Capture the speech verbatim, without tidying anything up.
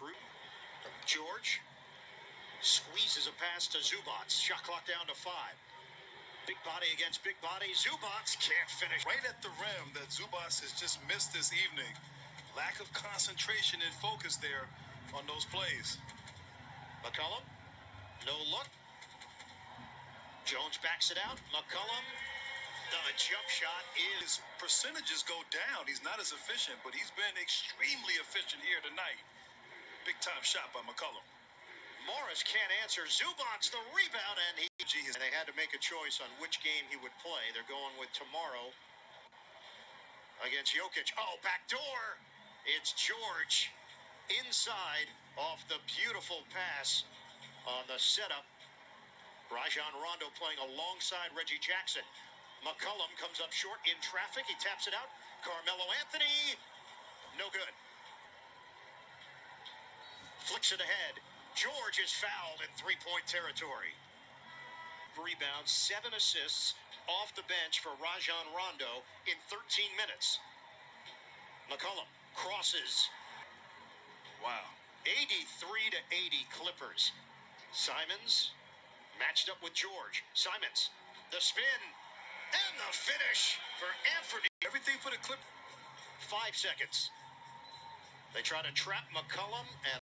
through. George squeezes a pass to Zubac. Shot clock down to five. Big body against big body. Zubac can't finish. Right at the rim that Zubac has just missed this evening. Lack of concentration and focus there on those plays. McCollum, no look. Jones backs it out. McCollum, the jump shot is... His percentages go down. He's not as efficient, but he's been extremely efficient here tonight. Big time shot by McCollum. Morris can't answer. Zubac the rebound, and he... And they had to make a choice on which game he would play. They're going with tomorrow against Jokic. Oh, back door. It's George inside off the beautiful pass on the setup. Rajon Rondo playing alongside Reggie Jackson. McCollum comes up short in traffic. He taps it out. Carmelo Anthony. No good. Flicks it ahead. George is fouled in three-point territory. Rebounds, seven assists off the bench for Rajon Rondo in thirteen minutes. McCollum crosses. Wow. eighty-three to eighty Clippers. Simons matched up with George. Simons, the spin, and the finish for Anthony. Everything for the Clippers. Five seconds. They try to trap McCollum, and